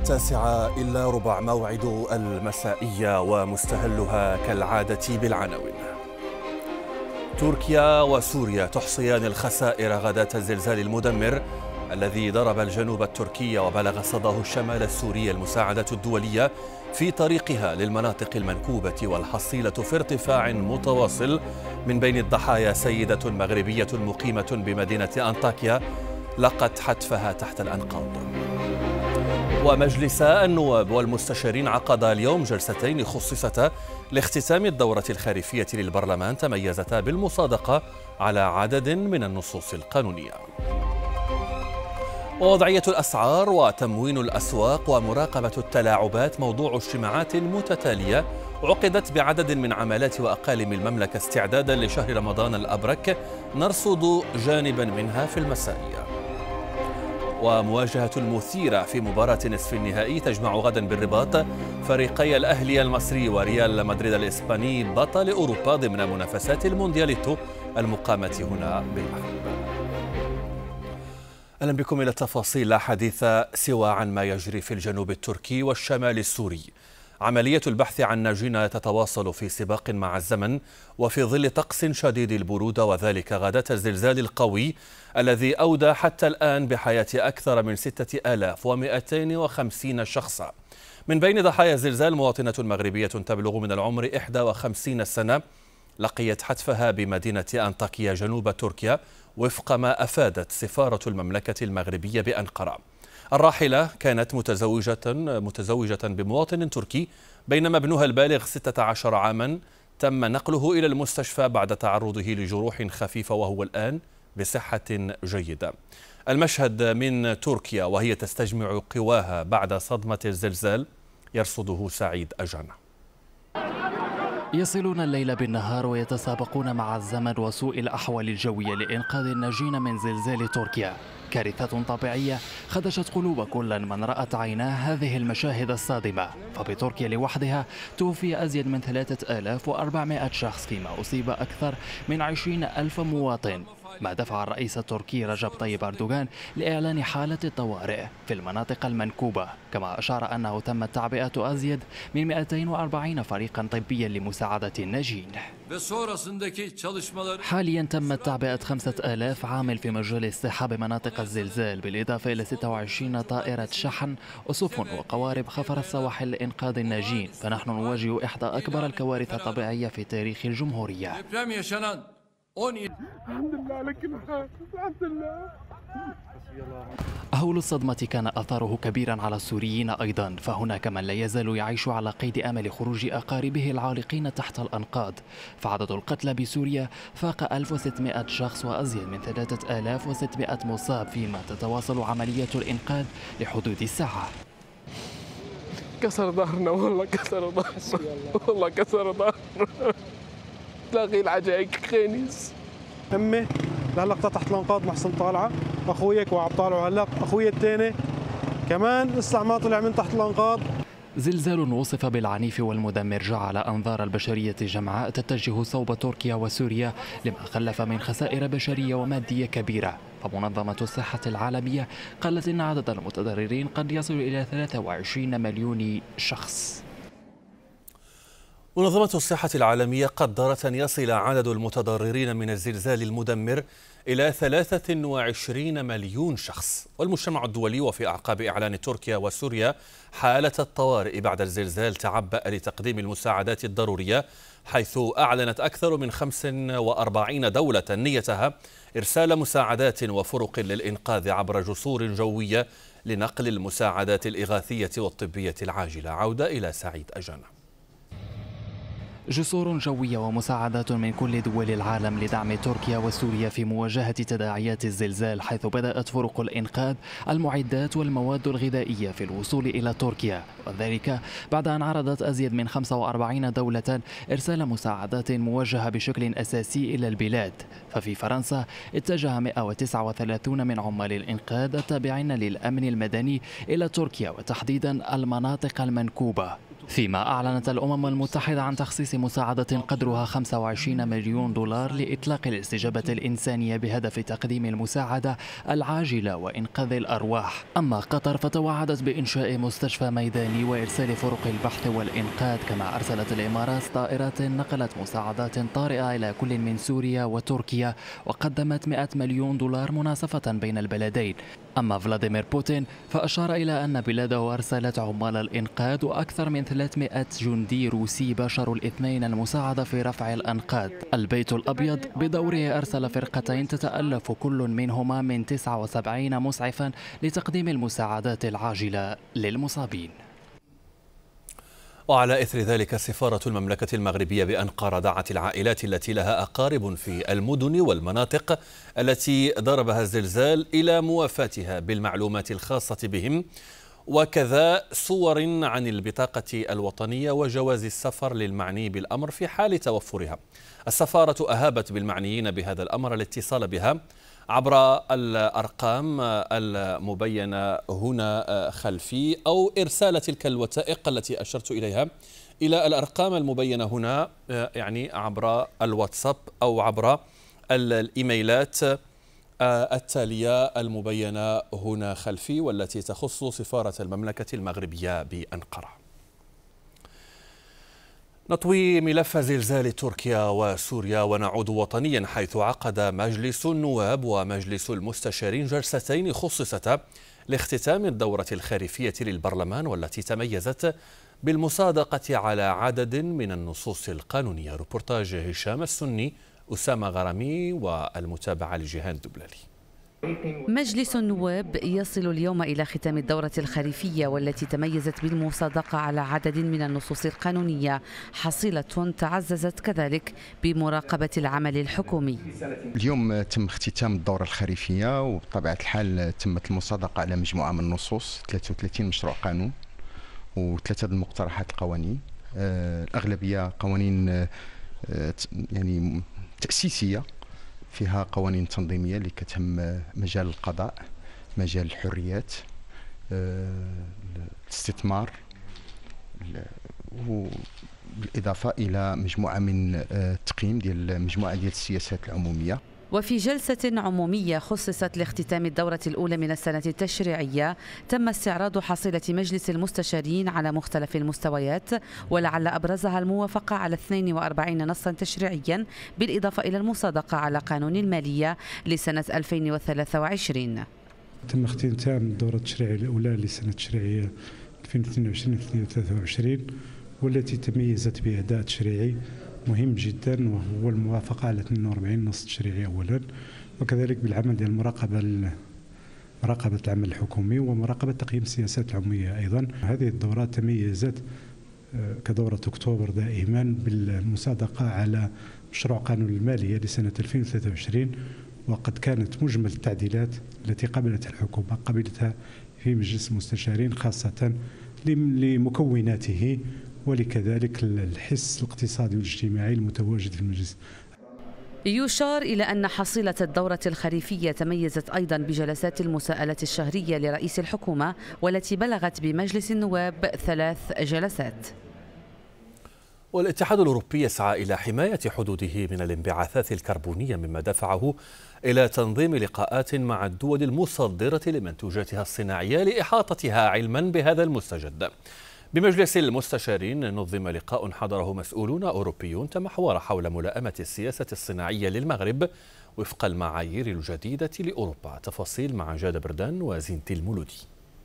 9:15 موعد المسائية ومستهلها كالعادة بالعناوين. تركيا وسوريا تحصيان الخسائر غداة الزلزال المدمر الذي ضرب الجنوب التركي وبلغ صداه الشمال السوري. المساعدات الدولية في طريقها للمناطق المنكوبة والحصيلة في ارتفاع متواصل. من بين الضحايا سيدة مغربية مقيمة بمدينة أنطاكيا لقت حتفها تحت الأنقاض. ومجلس النواب والمستشارين عقدا اليوم جلستين خصصتا لاختتام الدورة الخريفية للبرلمان تميزتا بالمصادقة على عدد من النصوص القانونية. ووضعية الأسعار وتموين الأسواق ومراقبة التلاعبات موضوع اجتماعات متتالية عقدت بعدد من عمالات وأقاليم المملكة استعدادا لشهر رمضان الأبرك، نرصد جانبا منها في المساء. ومواجهة مثيرة في مباراة نصف النهائي تجمع غدا بالرباط فريقي الأهلي المصري وريال مدريد الإسباني بطل أوروبا ضمن منافسات الموندياليتو المقامة هنا بالمغرب. أهلا بكم إلى التفاصيل. لا حديث سوى عن ما يجري في الجنوب التركي والشمال السوري. عملية البحث عن ناجين تتواصل في سباق مع الزمن وفي ظل طقس شديد البرودة، وذلك غداة الزلزال القوي الذي أودى حتى الآن بحياة أكثر من 6250 شخصا. من بين ضحايا الزلزال مواطنة مغربية تبلغ من العمر 51 سنة لقيت حتفها بمدينة أنطاكيا جنوب تركيا وفق ما أفادت سفارة المملكة المغربية بأنقرة. الراحلة كانت متزوجة بمواطن تركي، بينما ابنها البالغ 16 عاما تم نقله إلى المستشفى بعد تعرضه لجروح خفيفة وهو الآن بصحة جيدة. المشهد من تركيا وهي تستجمع قواها بعد صدمة الزلزال يرصده سعيد أجانا. يصلون الليل بالنهار ويتسابقون مع الزمن وسوء الأحوال الجوية لإنقاذ الناجين من زلزال تركيا. كارثة طبيعية خدشت قلوب كل من رأت عيناه هذه المشاهد الصادمة. فبتركيا لوحدها توفي أزيد من 3400 شخص، فيما أصيب أكثر من 20,000 مواطن، ما دفع الرئيس التركي رجب طيب أردوغان لإعلان حالة الطوارئ في المناطق المنكوبة. كما أشار أنه تم تعبئة أزيد من 240 فريقا طبيا لمساعدة الناجين. حاليا تمت تعبئة 5000 عامل في مجال الصحة بمناطق الزلزال، بالإضافة إلى 26 طائرة شحن وسفن وقوارب خفر السواحل لإنقاذ الناجين. فنحن نواجه إحدى أكبر الكوارث الطبيعية في تاريخ الجمهورية. الحمد لله على كل حال، الحمد لله. هول الصدمة كان أثره كبيرا على السوريين أيضا، فهناك من لا يزال يعيش على قيد أمل خروج أقاربه العالقين تحت الأنقاض. فعدد القتلى بسوريا فاق 1600 شخص وأزيد من 3600 مصاب، فيما تتواصل عملية الإنقاذ لحدود ساعة. كسر ظهرنا والله، كسر ظهرنا والله، كسر ظهرنا. تلاقي العجائق خينيس. امي لهلا تحت الانقاض محسن طالعه، اخويك وعم طالعوا هلا، اخوي الثاني كمان لسه ما طلع من تحت الانقاض. زلزال وصف بالعنيف والمدمر جعل أنظار البشرية جمعاء تتجه صوب تركيا وسوريا، لما خلف من خسائر بشرية ومادية كبيرة. فمنظمة الصحة العالمية قالت إن عدد المتضررين قد يصل إلى 23 مليون شخص. منظمة الصحة العالمية قدرت أن يصل عدد المتضررين من الزلزال المدمر إلى 23 مليون شخص. والمجتمع الدولي وفي أعقاب إعلان تركيا وسوريا حالة الطوارئ بعد الزلزال تعبأ لتقديم المساعدات الضرورية، حيث أعلنت أكثر من 45 دولة نيتها إرسال مساعدات وفرق للإنقاذ عبر جسور جوية لنقل المساعدات الإغاثية والطبية العاجلة. عودة إلى سعيد أجانا. جسور جوية ومساعدات من كل دول العالم لدعم تركيا وسوريا في مواجهة تداعيات الزلزال، حيث بدأت فرق الإنقاذ المعدات والمواد الغذائية في الوصول إلى تركيا، وذلك بعد أن عرضت أزيد من 45 دولة إرسال مساعدات موجهة بشكل أساسي إلى البلاد. ففي فرنسا اتجه 139 من عمال الإنقاذ التابعين للأمن المدني إلى تركيا، وتحديدا المناطق المنكوبة. فيما أعلنت الأمم المتحدة عن تخصيص مساعدة قدرها 25 مليون دولار لإطلاق الاستجابة الإنسانية بهدف تقديم المساعدة العاجلة وإنقاذ الأرواح. أما قطر فتوعدت بإنشاء مستشفى ميداني وإرسال فرق البحث والإنقاذ، كما أرسلت الإمارات طائرات نقلت مساعدات طارئة إلى كل من سوريا وتركيا وقدمت 100 مليون دولار مناصفة بين البلدين. أما فلاديمير بوتين فأشار إلى أن بلاده أرسلت عمال الإنقاذ وأكثر من 300 جندي روسي باشروا الاثنين المساعدة في رفع الأنقاض. البيت الأبيض بدوره أرسل فرقتين تتألف كل منهما من 79 مسعفا لتقديم المساعدات العاجلة للمصابين. وعلى إثر ذلك سفارة المملكة المغربية بأنقرة دعت العائلات التي لها أقارب في المدن والمناطق التي ضربها الزلزال إلى موافاتها بالمعلومات الخاصة بهم، وكذا صور عن البطاقة الوطنية وجواز السفر للمعني بالأمر في حال توفرها. السفارة أهابت بالمعنيين بهذا الأمر الاتصال بها عبر الأرقام المبينة هنا خلفي أو إرسال تلك الوثائق التي أشرت إليها إلى الأرقام المبينة هنا، يعني عبر الواتساب أو عبر الإيميلات التالية المبينة هنا خلفي والتي تخص سفارة المملكة المغربية بأنقرة. نطوي ملف زلزال تركيا وسوريا ونعود وطنيا، حيث عقد مجلس النواب ومجلس المستشارين جلستين خصصتا لاختتام الدورة الخريفية للبرلمان، والتي تميزت بالمصادقة على عدد من النصوص القانونية. روبورتاج هشام السني، أسامة غرامي، والمتابعة لجيهان دبلالي. مجلس النواب يصل اليوم إلى ختام الدورة الخريفية، والتي تميزت بالمصادقة على عدد من النصوص القانونية، حصيلة تعززت كذلك بمراقبة العمل الحكومي. اليوم تم اختتام الدورة الخريفية، وبطبيعة الحال تمت المصادقة على مجموعة من النصوص، 33 مشروع قانون وثلاثة المقترحات القوانين. الأغلبية قوانين يعني تأسيسية، فيها قوانين تنظيمية اللي كتهم مجال القضاء، مجال الحريات، الاستثمار، بالإضافة إلى مجموعة من التقييم ديال مجموعة ديال السياسات العمومية. وفي جلسة عمومية خصصت لاختتام الدورة الأولى من السنة التشريعية، تم استعراض حصيلة مجلس المستشارين على مختلف المستويات، ولعل أبرزها الموافقة على 42 نصا تشريعيا، بالإضافة إلى المصادقة على قانون المالية لسنة 2023. تم اختتام الدورة التشريعية الأولى لسنة التشريعية 2022-2023، والتي تميزت بأداء تشريعي مهم جدا، وهو الموافقة على 42 نص تشريعي أولا، وكذلك بالعمل ديال مراقبة العمل الحكومي ومراقبة تقييم السياسات العمومية أيضا. هذه الدورة تميزت كدورة أكتوبر دائما بالمصادقة على مشروع قانون المالية لسنة 2023، وقد كانت مجمل التعديلات التي قبلتها الحكومة قبلتها في مجلس المستشارين، خاصة لمكوناته ولكذلك الحس الاقتصادي والاجتماعي المتواجد في المجلس. يشار إلى أن حصيلة الدورة الخريفية تميزت أيضا بجلسات المساءلة الشهرية لرئيس الحكومة، والتي بلغت بمجلس النواب 3 جلسات. والاتحاد الأوروبي يسعى إلى حماية حدوده من الانبعاثات الكربونية، مما دفعه إلى تنظيم لقاءات مع الدول المصدرة لمنتوجاتها الصناعية لإحاطتها علما بهذا المستجد. بمجلس المستشارين نظم لقاء حضره مسؤولون أوروبيون تمحور حول ملائمة السياسة الصناعية للمغرب وفق المعايير الجديدة لأوروبا. تفاصيل مع جاد بردان وزينتي المولودي.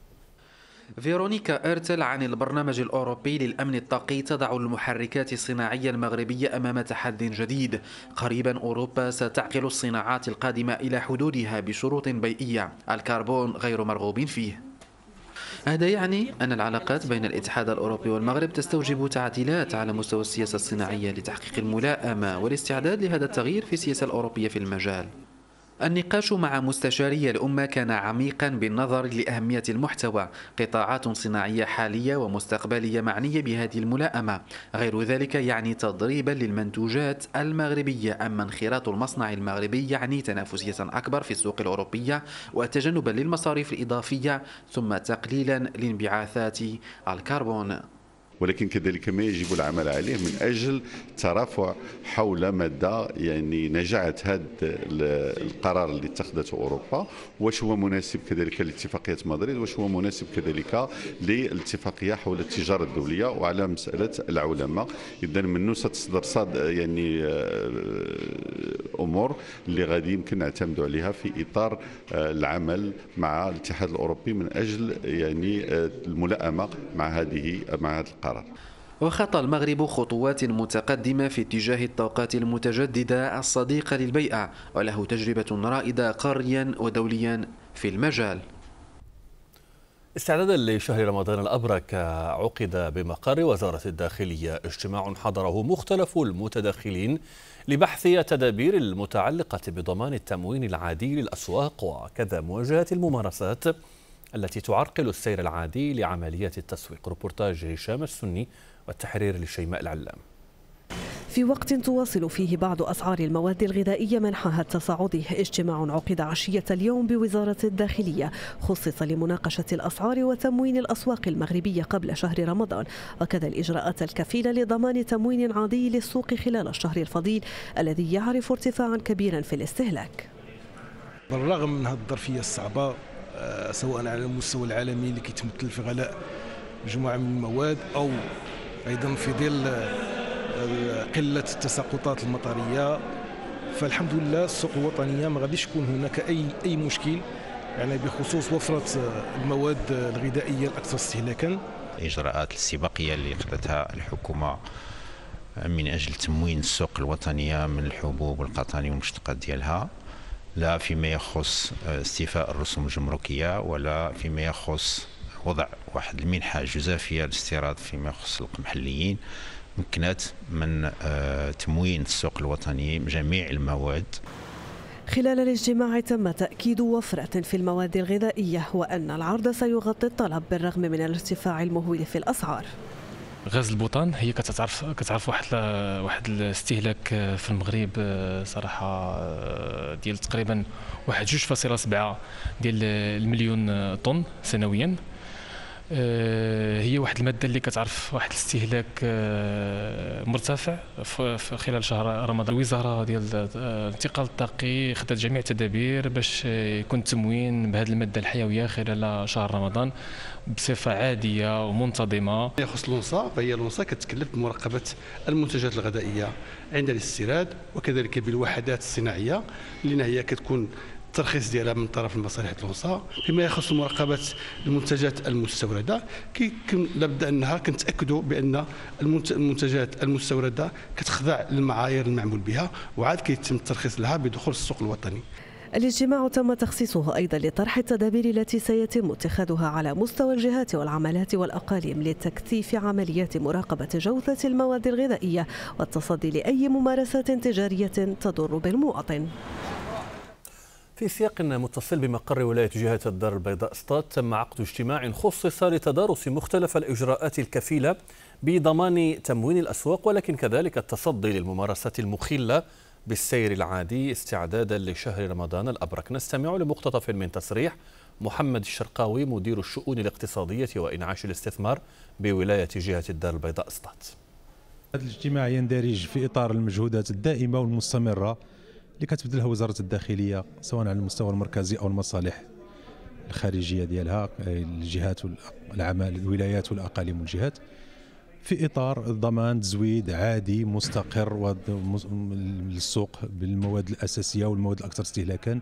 فيرونيكا إرتل عن البرنامج الأوروبي للأمن الطاقي تضع المحركات الصناعية المغربية أمام تحدي جديد. قريبا أوروبا ستعقل الصناعات القادمة إلى حدودها بشروط بيئية، الكربون غير مرغوب فيه. هذا يعني أن العلاقات بين الاتحاد الأوروبي والمغرب تستوجب تعديلات على مستوى السياسة الصناعية لتحقيق الملائمة والاستعداد لهذا التغيير في السياسة الأوروبية في المجال. النقاش مع مستشاري الأمة كان عميقا بالنظر لأهمية المحتوى، قطاعات صناعية حالية ومستقبلية معنية بهذه الملائمة، غير ذلك يعني تضريبا للمنتوجات المغربية، أما انخراط المصنع المغربي يعني تنافسية أكبر في السوق الأوروبية وتجنبا للمصاريف الإضافية، ثم تقليلا لانبعاثات الكربون. ولكن كذلك ما يجب العمل عليه من أجل الترافع حول مدى يعني نجاعة هذا القرار اللي اتخذته أوروبا، واش هو مناسب كذلك لاتفاقية مدريد، واش هو مناسب كذلك للاتفاقية حول التجارة الدولية وعلى مسألة العولمة. إذا منه ستصدر يعني أمور اللي غادي يمكن نعتمدوا عليها في إطار العمل مع الاتحاد الأوروبي من أجل يعني الملائمة مع هذا القرار. وخطى المغرب خطوات متقدمة في اتجاه الطاقات المتجددة الصديقة للبيئة، وله تجربة رائدة قاريا ودوليا في المجال. استعدادا لشهر رمضان الأبرك عقد بمقر وزارة الداخلية اجتماع حضره مختلف المتداخلين لبحث التدابير المتعلقة بضمان التموين العادي للأسواق وكذا مواجهة الممارسات التي تعرقل السير العادي لعمليات التسويق. روبورتاج هشام السني والتحرير لشيماء العلام. في وقت تواصل فيه بعض أسعار المواد الغذائية منحها التصاعدي، اجتماع عقد عشية اليوم بوزارة الداخلية خصص لمناقشة الأسعار وتموين الأسواق المغربية قبل شهر رمضان، وكذا الإجراءات الكفيلة لضمان تموين عادي للسوق خلال الشهر الفضيل الذي يعرف ارتفاعا كبيرا في الاستهلاك. بالرغم من هذه الظرفية الصعبة سواء على المستوى العالمي اللي كيتمثل في غلاء مجموعة من المواد أو أيضا في ظل قلة التساقطات المطرية، فالحمد لله السوق الوطنية ما غاديش يكون هناك أي مشكل يعني بخصوص وفرة المواد الغذائية الأكثر استهلاكا. الإجراءات الاستباقية اللي أخذتها الحكومة من أجل تموين السوق الوطنية من الحبوب والقطاني والمشتقات ديالها، لا فيما يخص استيفاء الرسوم الجمركية ولا فيما يخص وضع واحد المنحة جزافية للاستيراد فيما يخص المحليين، مكنت من تموين السوق الوطني جميع المواد. خلال الاجتماع تم تأكيد وفرة في المواد الغذائية وأن العرض سيغطي الطلب بالرغم من الارتفاع المهول في الأسعار. غاز البوطان هي كتعرف واحد الاستهلاك في المغرب صراحه ديال تقريبا 1.7 ديال المليون طن سنويا. هي واحد الماده اللي كتعرف واحد الاستهلاك مرتفع خلال شهر رمضان. الوزاره ديال الانتقال الطاقي خدات جميع التدابير باش يكون التموين بهذه الماده الحيويه خلال شهر رمضان بصفه عاديه ومنتظمه. يخص لونسا، فهي لونسا كتكلف بمراقبه المنتجات الغذائيه عند الاستيراد وكذلك بالوحدات الصناعيه اللي هي كتكون الترخيص ديالها من طرف المصالح لونسا. فيما يخص مراقبه المنتجات المستورده لابد انها كنتاكدوا بان المنتجات المستورده كتخضع للمعايير المعمول بها وعاد كيتم الترخيص لها بدخول السوق الوطني. الاجتماع تم تخصيصه أيضا لطرح التدابير التي سيتم اتخاذها على مستوى الجهات والعملات والأقاليم لتكثيف عمليات مراقبة جودة المواد الغذائية والتصدي لأي ممارسات تجارية تضر بالمواطن. في سياق متصل بمقر ولاية جهة الدار البيضاء سطات تم عقد اجتماع خصص لتدارس مختلف الإجراءات الكفيلة بضمان تموين الأسواق ولكن كذلك التصدي للممارسات المخلة بالسير العادي استعدادا لشهر رمضان الأبرك. نستمع لمقتطف من تصريح محمد الشرقاوي مدير الشؤون الاقتصادية وإنعاش الاستثمار بولاية جهة الدار البيضاء سطات. هذا الاجتماع يندرج في إطار المجهودات الدائمة والمستمرة اللي كتبذلها وزارة الداخلية سواء على المستوى المركزي أو المصالح الخارجية ديالها الجهات والعمل الولايات والأقاليم والجهات في إطار ضمان تزويد عادي مستقر للسوق بالمواد الأساسية والمواد الأكثر استهلاكا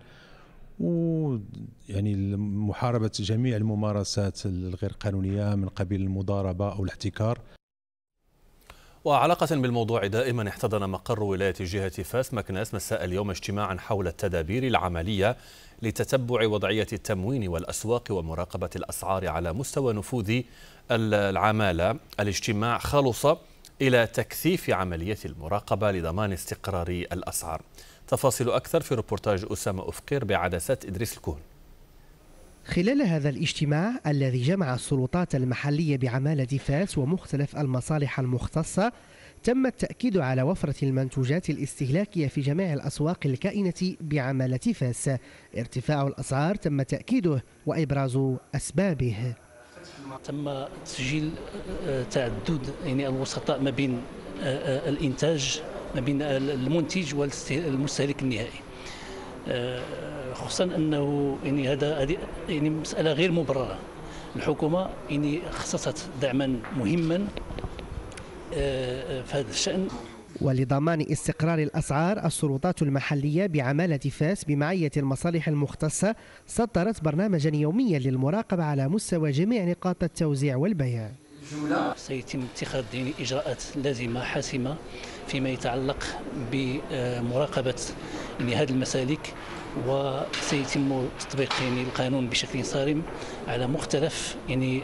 ويعني محاربة جميع الممارسات الغير قانونية من قبيل المضاربة أو الاحتكار. وعلاقة بالموضوع دائما احتضن مقر ولاية جهة فاس مكناس مساء اليوم اجتماعا حول التدابير العملية لتتبع وضعية التموين والأسواق ومراقبة الأسعار على مستوى نفوذ العمالة. الاجتماع خلص إلى تكثيف عملية المراقبة لضمان استقرار الأسعار. تفاصيل أكثر في روبورتاج أسامة أفقير بعدسات إدريس الكون. خلال هذا الاجتماع الذي جمع السلطات المحلية بعمالة فاس ومختلف المصالح المختصة تم التأكيد على وفرة المنتوجات الاستهلاكية في جميع الأسواق الكائنة بعمالة فاس. ارتفاع الأسعار تم تأكيده وإبراز أسبابه. تم تسجيل تعدد يعني الوسطاء ما بين الانتاج، ما بين المنتج والمستهلك النهائي، خصوصا انه يعني هذه يعني مساله غير مبرره. الحكومه يعني خصصت دعما مهما في هذا الشان. ولضمان استقرار الأسعار، السلطات المحلية بعمالة فاس بمعية المصالح المختصة صدرت برنامجا يوميا للمراقبة على مستوى جميع نقاط التوزيع والبيع. سيتم اتخاذ يعني إجراءات لازمة حاسمة فيما يتعلق بمراقبة يعني هذه المسالك، وسيتم تطبيق يعني القانون بشكل صارم على مختلف يعني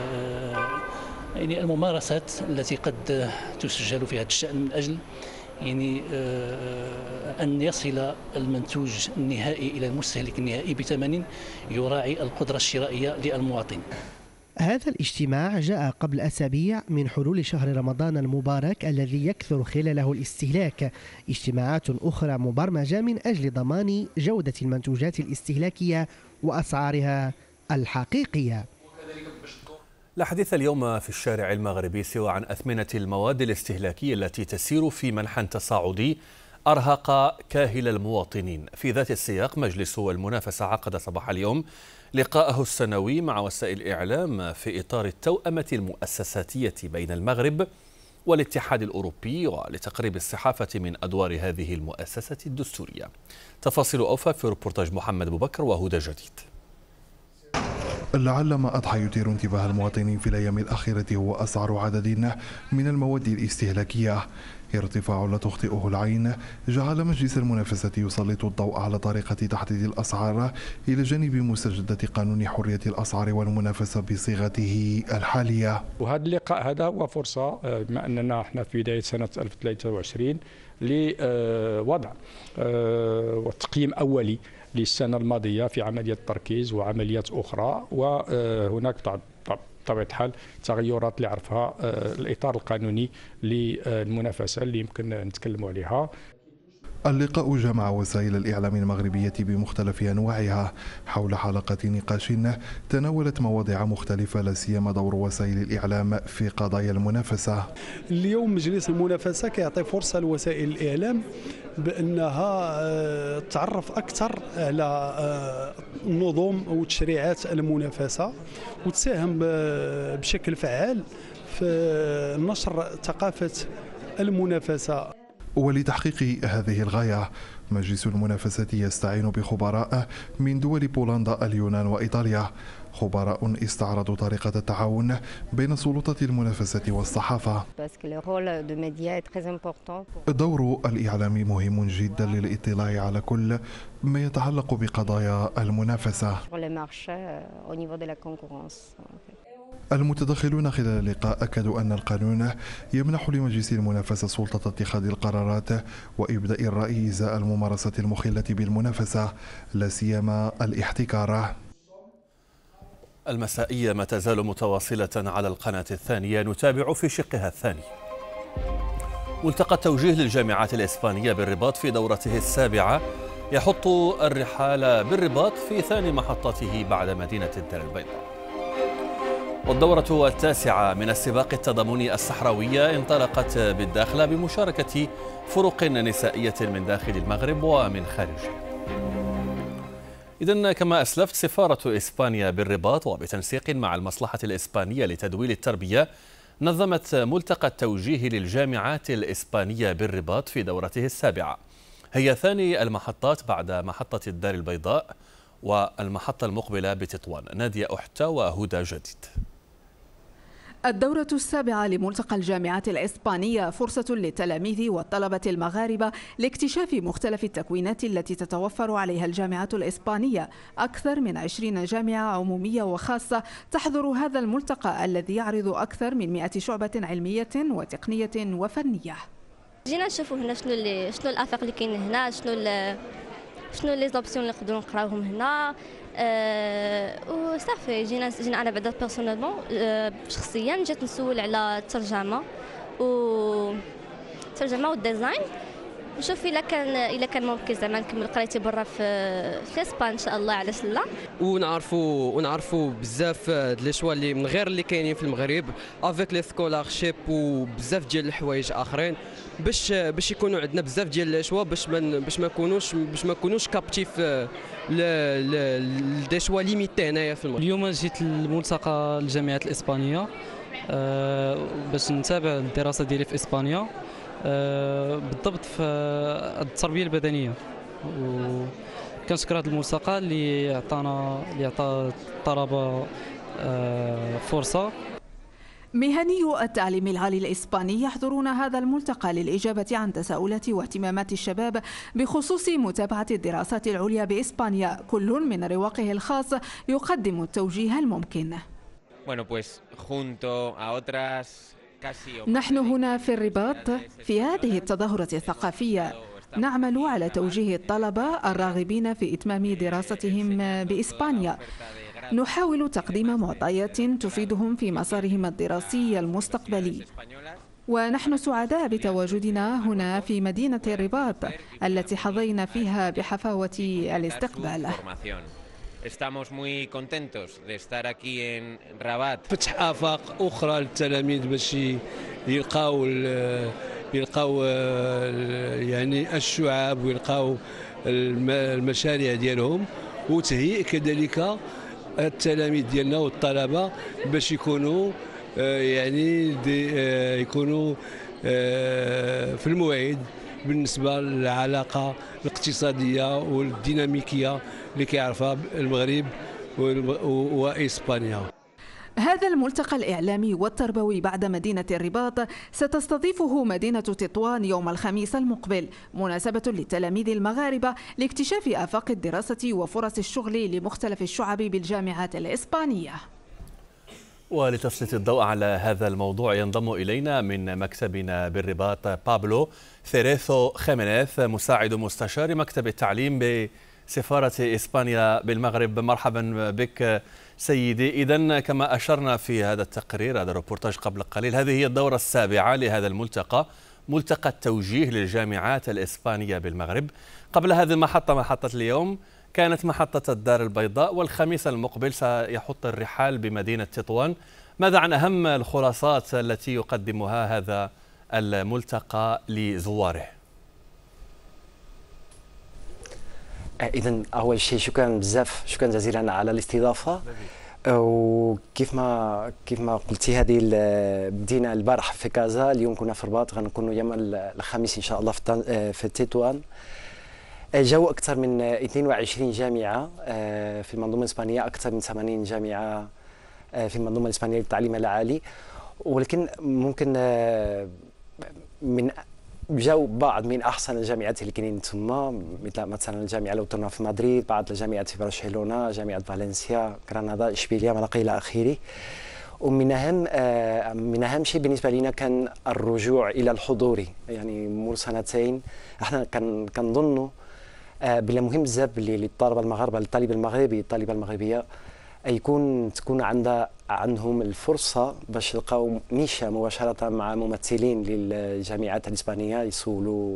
الممارسات التي قد تسجل في هذا الشأن، من أجل يعني أن يصل المنتوج النهائي إلى المستهلك النهائي بثمن يراعي القدرة الشرائية للمواطن. هذا الاجتماع جاء قبل أسابيع من حلول شهر رمضان المبارك الذي يكثر خلاله الاستهلاك. اجتماعات أخرى مبرمجة من أجل ضمان جودة المنتوجات الاستهلاكية وأسعارها الحقيقية. لا حديث اليوم في الشارع المغربي سوى عن أثمنة المواد الاستهلاكية التي تسير في منحى تصاعدي أرهق كاهل المواطنين. في ذات السياق، مجلس المنافسة عقد صباح اليوم لقاءه السنوي مع وسائل الإعلام في إطار التوأمة المؤسساتية بين المغرب والاتحاد الأوروبي، ولتقريب الصحافة من أدوار هذه المؤسسة الدستورية. تفاصيل أوفى في ريبورتاج محمد أبو بكر وهدى جديد. لعل ما أضحى يثير انتباه المواطنين في الأيام الأخيرة هو أسعار عدد من المواد الاستهلاكية. ارتفاع لا تخطئه العين جعل مجلس المنافسة يسلط الضوء على طريقة تحديد الأسعار إلى جانب مستجدة قانون حرية الأسعار والمنافسة بصيغته الحالية. وهذا اللقاء هذا هو فرصة، بما أننا احنا في بداية سنة 2023 لوضع وتقييم أولي للسنة الماضية في عملية تركيز وعمليات أخرى، وهناك بطبيعة الحال تغيرات اللي عرفها الإطار القانوني للمنافسة اللي يمكن نتكلموا عليها. اللقاء جمع وسائل الإعلام المغربية بمختلف أنواعها حول حلقة نقاش تناولت مواضيع مختلفة، لا سيما دور وسائل الإعلام في قضايا المنافسة. اليوم مجلس المنافسة كيعطي فرصة لوسائل الإعلام بأنها تعرف أكثر على النظم وتشريعات المنافسة، وتساهم بشكل فعال في نشر ثقافة المنافسة. ولتحقيق هذه الغاية، مجلس المنافسة يستعين بخبراء من دول بولندا، اليونان وإيطاليا، خبراء استعرضوا طريقة التعاون بين سلطات المنافسة والصحافة. دور الإعلام مهم جدا للاطلاع على كل ما يتعلق بقضايا المنافسة. المتدخلون خلال اللقاء أكدوا أن القانون يمنح لمجلس المنافسة سلطة اتخاذ القرارات وإبداء الرأي إزاء الممارسة المخلة بالمنافسة، لا سيما الاحتكار. المسائية ما تزال متواصلة على القناة الثانية، نتابع في شقها الثاني. ملتقى التوجيه للجامعات الإسبانية بالرباط في دورته السابعة يحط الرحال بالرباط في ثاني محطته بعد مدينة الدار البيضاء. والدورة التاسعة من السباق التضامني الصحراوية انطلقت بالداخلة بمشاركة فرق نسائية من داخل المغرب ومن خارجه. إذن كما أسلفت، سفارة إسبانيا بالرباط وبتنسيق مع المصلحة الإسبانية لتدوير التربية نظمت ملتقى التوجيه للجامعات الإسبانية بالرباط في دورته السابعة. هي ثاني المحطات بعد محطة الدار البيضاء والمحطة المقبلة بتطوان. نادية أحتى وهدى جديد. الدورة السابعة لملتقى الجامعات الإسبانية فرصة للتلاميذ والطلبة المغاربة لاكتشاف مختلف التكوينات التي تتوفر عليها الجامعات الإسبانية. أكثر من 20 جامعة عمومية وخاصة تحضر هذا الملتقى الذي يعرض أكثر من 100 شعبة علمية وتقنية وفنية. جينا نشوفوا هنا شنو الآفاق اللي كاين هنا، شنو لي زوبسيون اللي نقدروا نقراوهم هنا، وصافي جينا انا بعدا بيرسونيلمون شخصيا جيت نسول على الترجمه والديزاين، نشوف الا كان ممكن زعما نكمل قرايتي برا في اسبان ان شاء الله، علاش لا. ونعرفوا بزاف د لي شوا اللي من غير اللي كاينين في المغرب افيك لي سكولارشيب وبزاف ديال الحوايج اخرين باش يكونوا عندنا بزاف ديال لي شوا باش ما نكونوش كابتيف دي شوا ليميتي هنايا في المغرب. اليوم جيت للملتقى الجامعات الاسبانيه باش نتابع الدراسه ديالي في اسبانيا، بالضبط في التربيه البدنيه، وكنشكر هذا الملتقى اللي عطى الطلبه فرصه. مهنيو التعليم العالي الإسباني يحضرون هذا الملتقى للإجابة عن تساؤلات واهتمامات الشباب بخصوص متابعة الدراسات العليا بإسبانيا، كل من رواقه الخاص يقدم التوجيه الممكن. نحن هنا في الرباط في هذه التظاهرة الثقافية نعمل على توجيه الطلبة الراغبين في إتمام دراستهم بإسبانيا. نحاول تقديم معطيات تفيدهم في مسارهم الدراسي المستقبلي، ونحن سعداء بتواجدنا هنا في مدينة الرباط التي حظينا فيها بحفاوة الاستقبال. فتح آفاق أخرى للتلاميذ باش يلقاو يعني الشعاب ويلقاو المشاريع ديالهم، وتهيئ كذلك التلاميذ ديالنا والطلبه باش يكونوا يكونوا في الموعد بالنسبه للعلاقه الاقتصاديه والديناميكيه اللي كيعرفها المغرب واسبانيا. هذا الملتقى الإعلامي والتربوي بعد مدينة الرباط ستستضيفه مدينة تطوان يوم الخميس المقبل، مناسبة للتلاميذ المغاربة لاكتشاف آفاق الدراسة وفرص الشغل لمختلف الشعب بالجامعات الإسبانية. ولتسليط الضوء على هذا الموضوع ينضم إلينا من مكتبنا بالرباط بابلو ثيريثو خيمينيز، مساعد مستشار مكتب التعليم بسفارة إسبانيا بالمغرب. مرحبا بك سيدي. إذن كما أشرنا في هذا التقرير، هذا الروبورتاج قبل قليل، هذه هي الدورة السابعة لهذا الملتقى، ملتقى التوجيه للجامعات الإسبانية بالمغرب. قبل هذه المحطة، محطة اليوم، كانت محطة الدار البيضاء، والخميس المقبل سيحط الرحال بمدينة تطوان. ماذا عن أهم الخلاصات التي يقدمها هذا الملتقى لزواره؟ إذن أول شيء شكرا جزيلا على الاستضافة. وكيف ما قلتي هذه بدينا البارح في كازا، اليوم كنا في الرباط، غنكونوا يوم الخميس إن شاء الله في تطوان. جو أكثر من 22 جامعة في المنظومة الإسبانية، أكثر من 80 جامعة في المنظومة الإسبانية للتعليم العالي، ولكن ممكن من جاو بعض من احسن الجامعات اللي كاينين تما، مثلا الجامعه الاوتونوميه في مدريد، بعض الجامعات في برشلونه، جامعه فالنسيا، غرناطه، اشبيليه، ملاقي الى اخره. ومن اهم شيء بالنسبه لنا كان الرجوع الى الحضوري، يعني مور سنتين احنا كنظنوا بلا مهم بزاف للطلبه المغاربه، للطالب المغربي، الطالبه المغربيه تكون عندهم الفرصة باش يلقاو نيشة مباشرة مع ممثلين للجامعات الإسبانية، يسولوا،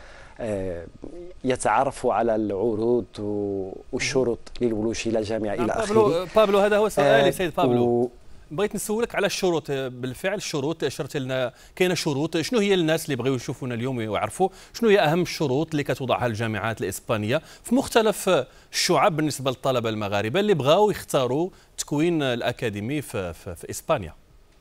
يتعرفوا على العروض والشروط للولوج إلى الجامعة إلى آخره. بابلو، هذا هو سؤالي سيد بابلو. بغيت نسولك على الشروط. بالفعل الشروط اشرت لنا، كاينه شروط. شنو هي الناس اللي بغيو يشوفونا اليوم ويعرفوا شنو هي اهم الشروط اللي كتوضعها الجامعات الاسبانيه في مختلف الشعب بالنسبه للطلبه المغاربه اللي بغاو يختاروا تكوين الاكاديمي في اسبانيا؟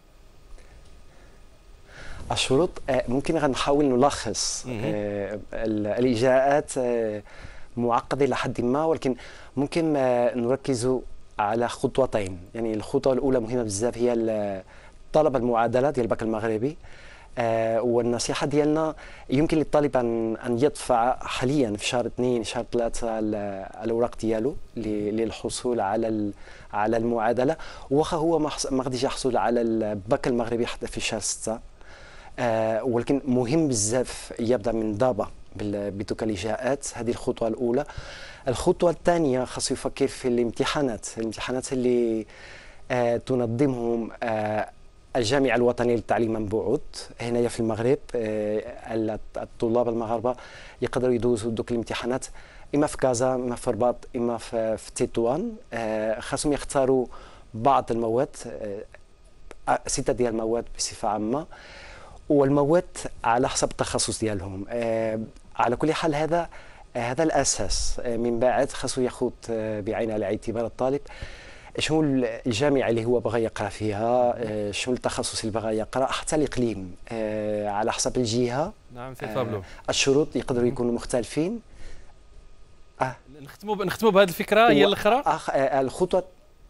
الشروط ممكن غنحاول نلخص. الاجراءات معقده لحد ما، ولكن ممكن نركزوا على خطوتين. يعني الخطوه الاولى مهمه بزاف، هي طلب المعادله ديال الباك المغربي. والنصيحه ديالنا يمكن للطالب ان يدفع حاليا في شهر 2 شهر 3 الاوراق ديالو للحصول على المعادله، واخا هو ما غاديش يحصل على الباك المغربي حتى في شهر 6. ولكن مهم بزاف يبدا من دابا بدوك الاجراءات. هذه الخطوه الاولى. الخطوه الثانيه خاصو يفكر في الامتحانات اللي تنظمهم الجامعة الوطنية للتعليم عن بعد هنايا في المغرب. الطلاب المغاربة يقدروا يدوزوا دوك الامتحانات اما في كازا، اما في الرباط، اما في تطوان. خاصهم يختاروا بعض المواد، 6 ديال المواد بصفة عامة، والمواد على حسب التخصص ديالهم. على كل حال هذا الأساس. من بعد خاصو ياخذ بعين الاعتبار الطالب شنو الجامعة اللي هو بغى يقرأ فيها، شنو التخصص اللي بغى يقرأ، حتى الإقليم على حسب الجهة. نعم سي بابلو. الشروط يقدروا يكونوا مختلفين. نختموا بهذه الفكرة هي الأخرى. الخطوة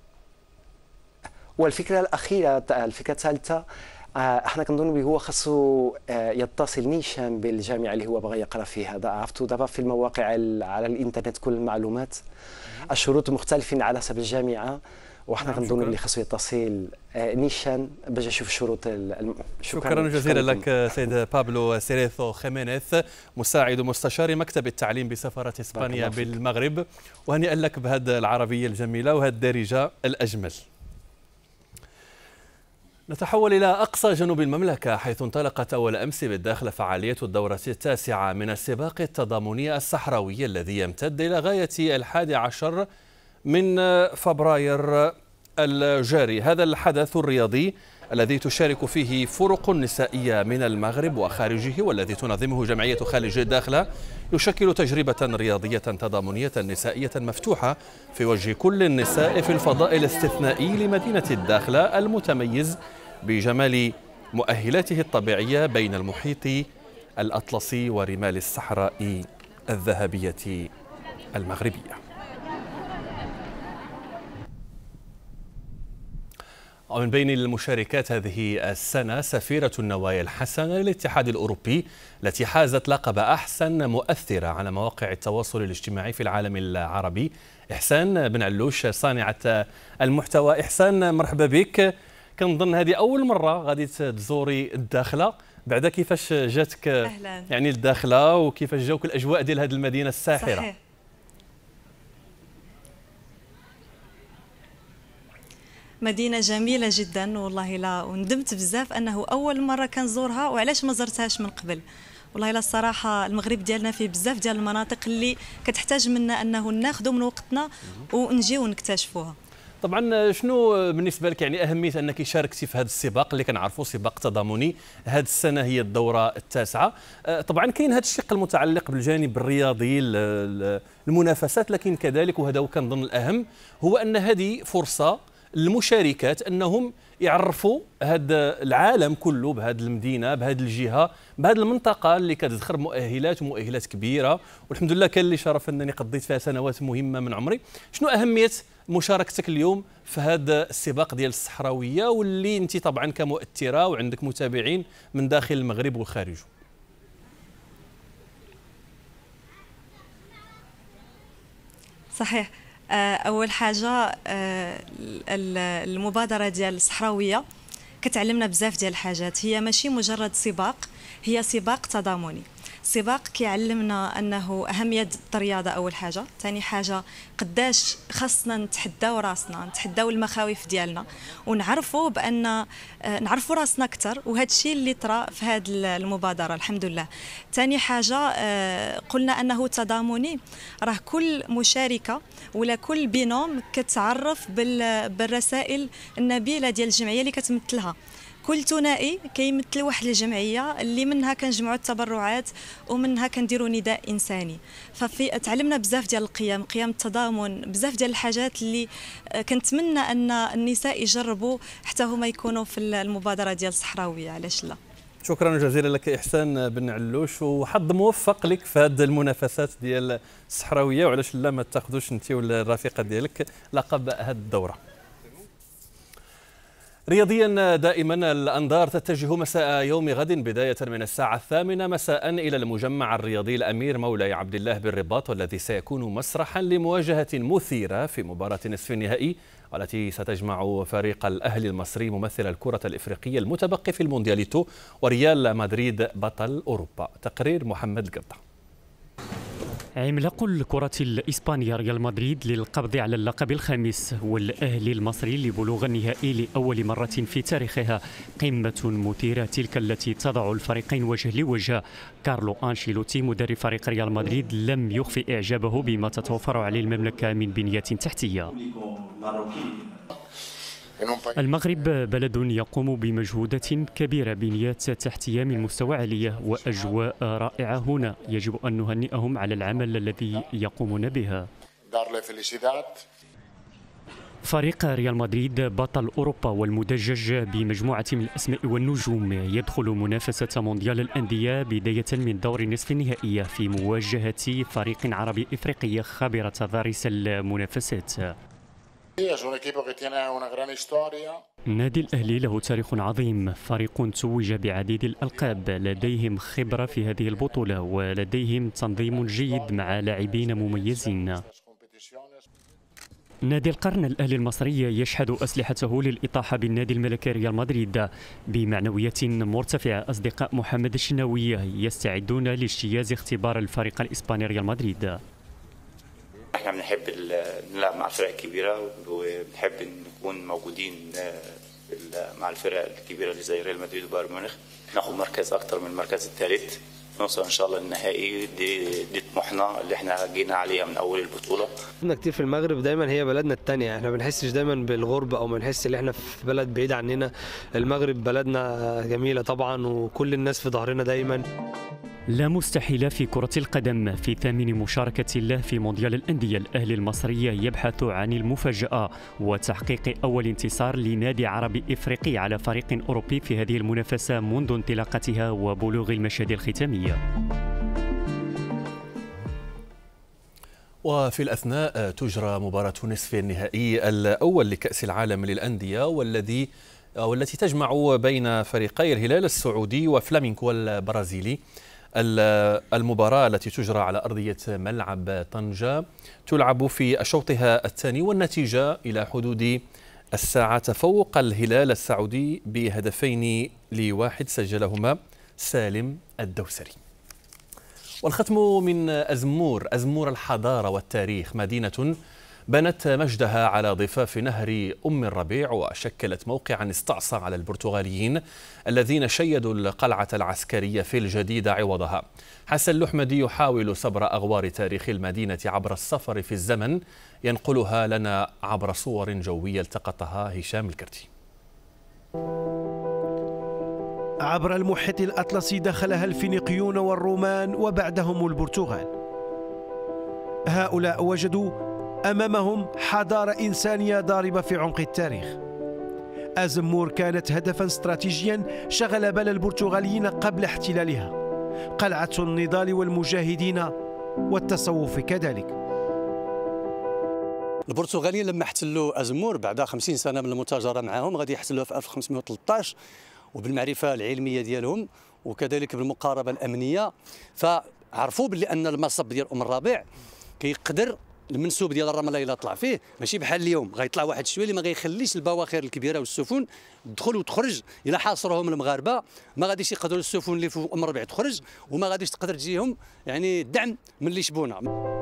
والفكرة الأخيرة، الفكرة الثالثة، احنا كنظن بهو خاصو يتصل نيشان بالجامعة اللي هو بغى يقرأ فيها. عرفتوا دابا في المواقع على الإنترنت كل المعلومات، الشروط مختلفين على حسب الجامعة، وحنا كنظن اللي خاصو يتصل نيشان باش يشوف الشروط. شكرا جزيلا لك سيد بابلو سيريثو خيمينيز، مساعد مستشار مكتب التعليم بسفارة اسبانيا بالمغرب، وهنيئا لك بهذه العربية الجميلة وهذه الدارجة الأجمل. نتحول إلى أقصى جنوب المملكة، حيث انطلقت أول أمس بالداخل فعالية الدورة 9 من السباق التضامني الصحراوي الذي يمتد إلى غاية 11 من فبراير الجاري. هذا الحدث الرياضي الذي تشارك فيه فرق نسائية من المغرب وخارجه، والذي تنظمه جمعية خالج الداخلة، يشكل تجربة رياضية تضامنية نسائية مفتوحة في وجه كل النساء في الفضاء الاستثنائي لمدينة الداخلة المتميز بجمال مؤهلاته الطبيعية بين المحيط الأطلسي ورمال الصحراء الذهبية المغربية. ومن بين المشاركات هذه السنة سفيرة النوايا الحسنة للاتحاد الأوروبي، التي حازت لقب أحسن مؤثرة على مواقع التواصل الاجتماعي في العالم العربي، إحسان بن علوش، صانعة المحتوى. إحسان مرحبا بك. كنظن هذه أول مرة غادي تزوري الداخلة، بعد كيفاش جاتك أهلاً. يعني الداخلة، وكيفاش جاوك الأجواء ديال هذه المدينة الساحرة؟ صحيح. مدينة جميلة جدا والله، لا وندمت بزاف أنه أول مرة كنزورها، وعلاش ما زرتهاش من قبل. والله لا الصراحة المغرب ديالنا فيه بزاف ديال المناطق اللي كتحتاج منا أنه ناخذوا من وقتنا ونجيو نكتشفوها. طبعا شنو بالنسبه لك يعني اهميه انك شاركتي في هذا السباق اللي كنعرفوا سباق تضامني؟ هذه السنه هي الدوره 9. طبعا كاين هذا الشق المتعلق بالجانب الرياضي، المنافسات، لكن كذلك وهذا هو كنظن الاهم، هو ان هذه فرصه للمشاركات انهم يعرفوا هذا العالم كله بهذه المدينه، بهذه الجهه، بهذه المنطقه اللي كتزخر مؤهلات كبيره، والحمد لله كان لي شرف انني قضيت فيها سنوات مهمه من عمري. شنو اهميه مشاركتك اليوم في هذا السباق ديال الصحراويه، واللي انت طبعا كمؤثره وعندك متابعين من داخل المغرب وخارجه؟ صحيح. أول حاجة المبادرة ديال الصحراوية كتعلمنا بزاف ديال الحاجات. هي ماشي مجرد سباق، هي سباق تضامني. سباق كيعلمنا أنه أهمية الرياضة أول حاجة، ثاني حاجة قداش خاصنا نتحداو راسنا، نتحداو المخاوف ديالنا، ونعرفوا بأن نعرفوا راسنا أكثر، وهذا الشيء اللي طرا في هذه المبادرة الحمد لله. ثاني حاجة قلنا أنه تضامني، راه كل مشاركة ولا كل بينوم كتعرف بالرسائل النبيلة ديال الجمعية اللي كتمثلها. كل ثنائي كيمثل واحد الجمعيه اللي منها كنجمعوا التبرعات ومنها كنديروا نداء انساني. ففي تعلمنا بزاف ديال القيم، قيم التضامن، بزاف ديال الحاجات اللي كنتمنى ان النساء يجربوا حتى هما يكونوا في المبادره ديال الصحراويه، علاش لا. شكرا جزيلا لك إحسان بن علوش، وحظ موفق لك في هذه المنافسات ديال الصحراويه، وعلاش لا ما تاخذوش انت والرفيقه ديالك لقب هذه الدوره. رياضيا دائما، الأنظار تتجه مساء يوم غد بداية من الساعة 8 مساء إلى المجمع الرياضي الأمير مولاي عبد الله بالرباط، والذي سيكون مسرحا لمواجهة مثيرة في مباراة نصف النهائي، والتي ستجمع فريق الأهلي المصري ممثل الكرة الإفريقية المتبقي في الموندياليتو وريال مدريد بطل أوروبا. تقرير محمد القطة. عملاق الكرة الإسبانية ريال مدريد للقبض على اللقب الخامس، والأهلي المصري لبلوغ النهائي لأول مرة في تاريخها. قمة مثيرة تلك التي تضع الفريقين وجه لوجه. كارلو أنشيلوتي مدرب فريق ريال مدريد لم يخفي إعجابه بما تتوفر عليه المملكة من بنيات تحتية. المغرب بلد يقوم بمجهودات كبيرة، بنيات تحتية من مستوى عالية وأجواء رائعة هنا. يجب أن نهنئهم على العمل الذي يقومون به. فريق ريال مدريد بطل أوروبا والمدجج بمجموعة من الأسماء والنجوم يدخل منافسة مونديال الأندية بداية من دور نصف النهائي في مواجهة فريق عربي إفريقي خبرة تضاريس المنافسات. نادي الأهلي له تاريخ عظيم، فريق توج بعديد الألقاب، لديهم خبرة في هذه البطولة ولديهم تنظيم جيد مع لاعبين مميزين. نادي القرن الأهلي المصري يشحذ أسلحته للإطاحة بالنادي الملكي ريال مدريد بمعنويات مرتفعة. أصدقاء محمد الشناوي يستعدون لاجتياز اختبار الفريق الإسباني ريال مدريد. احنا بنحب نلعب مع الفرق الكبيره وبنحب نكون موجودين مع الفرق الكبيره اللي زي ريال مدريد وبايرن ميونخ، ناخد مركز اكتر من المركز الثالث، نوصل ان شاء الله للنهائي. دي طموحنا اللي احنا جينا عليها من اول البطوله. كنا كتير في المغرب، دايما هي بلدنا الثانيه، احنا ما بنحسش دايما بالغربه او ما بنحس ان احنا في بلد بعيد عننا. المغرب بلدنا جميله طبعا وكل الناس في ظهرنا دايما. لا مستحيل في كرة القدم. في ثامن مشاركة له في مونديال الأندية، الأهلي المصري يبحث عن المفاجأة وتحقيق أول انتصار لنادي عربي إفريقي على فريق أوروبي في هذه المنافسة منذ انطلاقتها وبلوغ المشهد الختامي. وفي الأثناء تجرى مباراة نصف النهائي الأول لكأس العالم للأندية والتي تجمع بين فريقي الهلال السعودي وفلامينكو البرازيلي. المباراة التي تجرى على أرضية ملعب طنجة تلعب في شوطها الثاني، والنتيجة إلى حدود الساعة تفوق الهلال السعودي ب2-1 سجلهما سالم الدوسري. والختم من أزمور الحضارة والتاريخ، مدينة بنت مجدها على ضفاف نهر أم الربيع وشكلت موقعا استعصى على البرتغاليين الذين شيدوا القلعة العسكرية في الجديدة عوضها. حسن اللحمدي يحاول صبر أغوار تاريخ المدينة عبر السفر في الزمن، ينقلها لنا عبر صور جوية التقطها هشام الكرتي. عبر المحيط الأطلسي دخلها الفينيقيون والرومان وبعدهم البرتغال. هؤلاء وجدوا أمامهم حضارة إنسانية ضاربة في عمق التاريخ. أزمور كانت هدفا استراتيجيا شغل بال البرتغاليين قبل احتلالها، قلعة النضال والمجاهدين والتصوف كذلك. البرتغاليين لما احتلوا أزمور بعد 50 سنة من المتاجرة معهم غادي يحتلوها في 1513، وبالمعرفة العلمية ديالهم وكذلك بالمقاربة الأمنية فعرفوا باللي أن المصب ديال أم الربيع كيقدر المنسوب ديال الرمله الا طلع فيه ماشي بحال اليوم، غيطلع واحد الشويه اللي ما غيخليش البواخر الكبيره والسفن تدخل وتخرج. الا حاصرهم المغاربه ما غاديش يقدروا السفن اللي في ام الربيع تخرج، وما غاديش تقدر تجيهم يعني الدعم من لشبونه.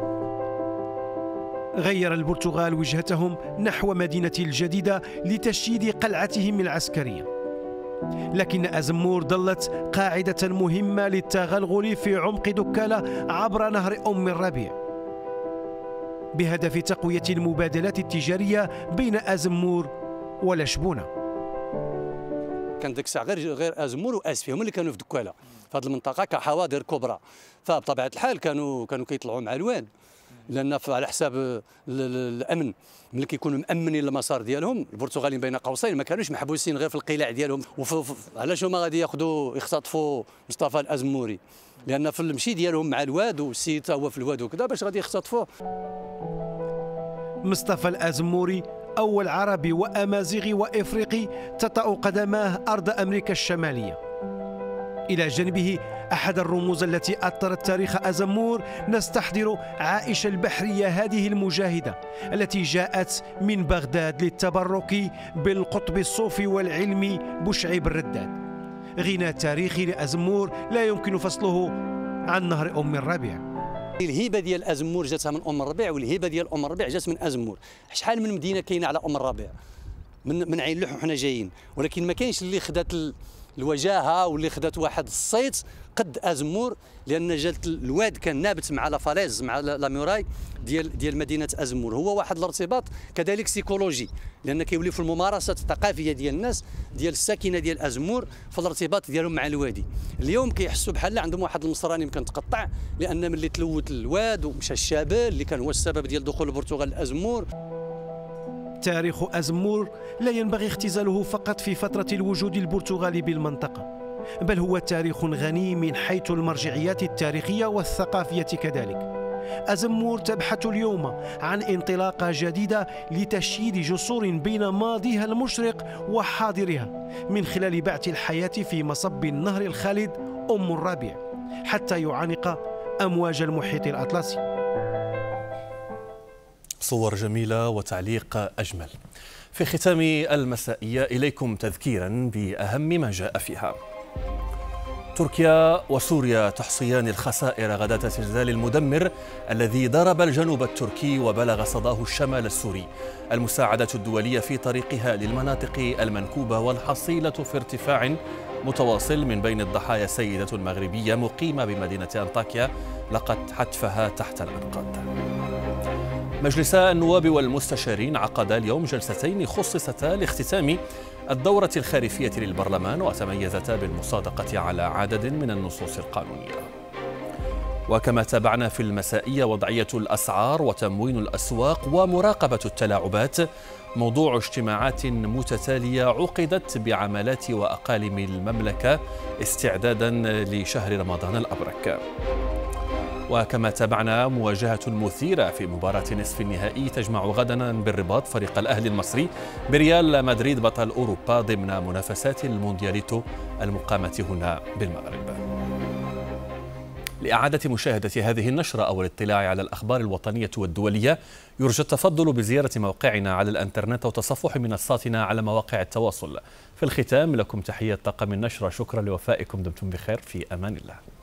غير البرتغال وجهتهم نحو مدينة الجديدة لتشييد قلعتهم العسكرية، لكن أزمور ظلت قاعدة مهمة للتغلغل في عمق دكالة عبر نهر أم الربيع بهدف تقوية المبادلات التجارية بين أزمور ولشبونة. كان ديك الساعة غير أزمور وأسفي هما اللي كانوا في دكالة في هذه المنطقة كحواضر كبرى، فبطبيعة الحال كانوا كيطلعوا مع الوان، لأن على حساب الأمن ملي كيكونوا مأمنين المسار ديالهم. البرتغاليين بين قوسين ما كانوش محبوسين غير في القلاع ديالهم، علاش هما غادي يختطفوا مصطفى الأزموري؟ لأن في المشي ديالهم مع الواد والسيد تا هو في الواد وكذا باش غادي يختطفوه. مصطفى الأزموري أول عربي وأمازيغي وإفريقي تطأ قدماه أرض أمريكا الشمالية. إلى جانبه أحد الرموز التي أثرت تاريخ أزمور نستحضر عائشة البحرية، هذه المجاهدة التي جاءت من بغداد للتبرك بالقطب الصوفي والعلمي بشعيب الرداد. غنى تاريخي لأزمور لا يمكن فصله عن نهر أم الربيع. الهبه ديال ازمور جاتها من الربيع، والهبه ديال الربيع جات من ازمور. شحال من مدينه كاينه على الربيع من عين لوح وحنا جايين، ولكن ما كاينش اللي خدات الوجاهه واللي خدات واحد الصيت قد ازمور، لان جات الواد كان نابت مع لا فاليز مع لا موراي ديال مدينه ازمور. هو واحد الارتباط كذلك سيكولوجي، لان كيولي في الممارسات الثقافيه ديال الناس ديال الساكنه ديال ازمور في الارتباط ديالهم مع الوادي. اليوم كيحسوا بحال عندهم واحد المصراني يمكن تقطع، لان ملي تلوث الواد ومشى الشابل اللي كان هو السبب ديال دخول البرتغال لازمور. تاريخ أزمور لا ينبغي اختزاله فقط في فترة الوجود البرتغالي بالمنطقة، بل هو تاريخ غني من حيث المرجعيات التاريخية والثقافية كذلك. أزمور تبحث اليوم عن انطلاقة جديدة لتشييد جسور بين ماضيها المشرق وحاضرها من خلال بعث الحياة في مصب النهر الخالد الربيع حتى يعانق أمواج المحيط الأطلسي. صور جميلة وتعليق أجمل. في ختام المسائية إليكم تذكيرا بأهم ما جاء فيها. تركيا وسوريا تحصيان الخسائر غداة الزلزال المدمر الذي ضرب الجنوب التركي وبلغ صداه الشمال السوري. المساعدة الدولية في طريقها للمناطق المنكوبة والحصيلة في ارتفاع متواصل. من بين الضحايا سيدة مغربية مقيمة بمدينة أنطاكيا لقت حتفها تحت الأنقاض. مجلسا النواب والمستشارين عقدا اليوم جلستين خصصتا لاختتام الدورة الخريفية للبرلمان، وتميزتا بالمصادقة على عدد من النصوص القانونية. وكما تابعنا في المسائية وضعية الأسعار وتموين الأسواق ومراقبة التلاعبات، موضوع اجتماعات متتالية عقدت بعملات وأقاليم المملكة استعدادا لشهر رمضان الأبرك. وكما تابعنا مواجهة مثيرة في مباراة نصف النهائي تجمع غدا بالرباط فريق الأهلي المصري بريال مدريد بطل أوروبا ضمن منافسات الموندياليتو المقامة هنا بالمغرب. لإعادة مشاهدة هذه النشرة أو الاطلاع على الأخبار الوطنية والدولية يرجى التفضل بزيارة موقعنا على الإنترنت وتصفح منصاتنا على مواقع التواصل. في الختام لكم تحية طاقم النشرة، شكرا لوفائكم، دمتم بخير، في أمان الله.